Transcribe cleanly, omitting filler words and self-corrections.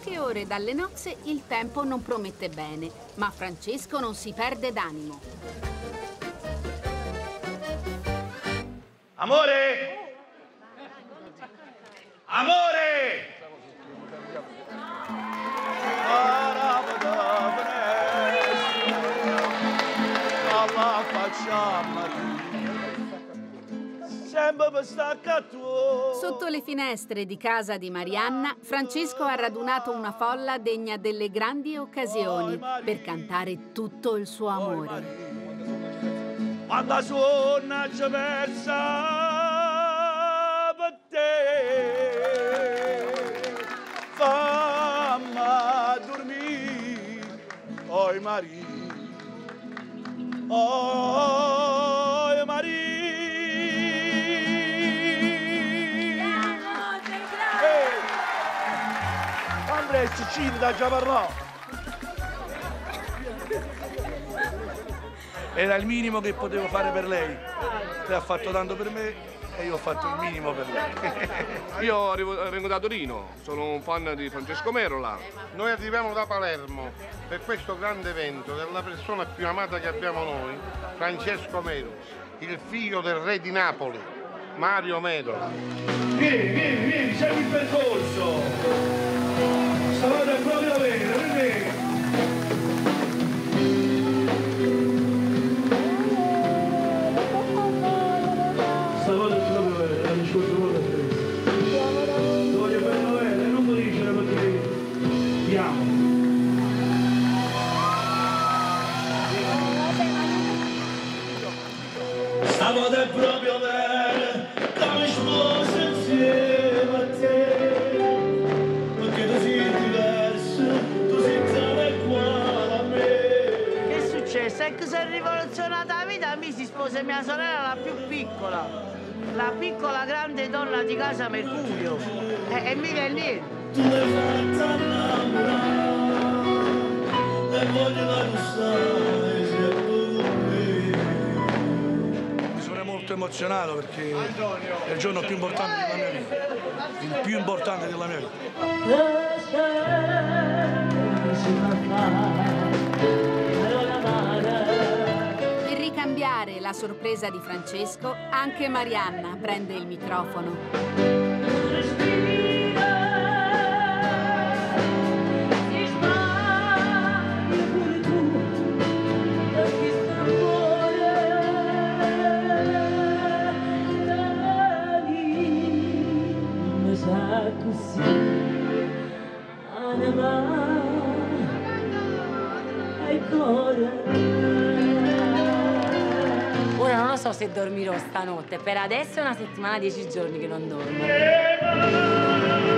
poche ore dalle nozze il tempo non promette bene, ma Francesco non si perde d'animo. Amore! Amore! Sotto le finestre di casa di Marianna, Francesco ha radunato una folla degna delle grandi occasioni per cantare tutto il suo amore. Quando suona ci versa per te, fammi dormire, oi Maria, oi Maria. Andrea Ciccinda già parlò. Era il minimo che potevo fare per lei. Lei ha fatto tanto per me e io ho fatto il minimo per lei. Io vengo da Torino, sono un fan di Francesco Merola. Noi arriviamo da Palermo per questo grande evento della persona più amata che abbiamo noi, Francesco Merola, il figlio del re di Napoli, Mario Merola. Vieni, segui il percorso. Stavate proprio bene, vieni. Stavate proprio bene, come sposi insieme a te, perché tu sei diverso, tu sei tale quale a me. Che è successo? È che si è rivoluzionata la vita, mi si sposa mia sorella, la più piccola, la piccola grande donna di casa Mercurio, e mica è niente. Tu l'hai fatta innamorare, e voglio la gustare. Molto emozionato perché è il giorno più importante della mia vita, il più importante della mia vita. Per ricambiare la sorpresa di Francesco, anche Marianna prende il microfono. Ora non lo so se dormirò stanotte, per adesso è una settimana, 10 giorni che non dormo.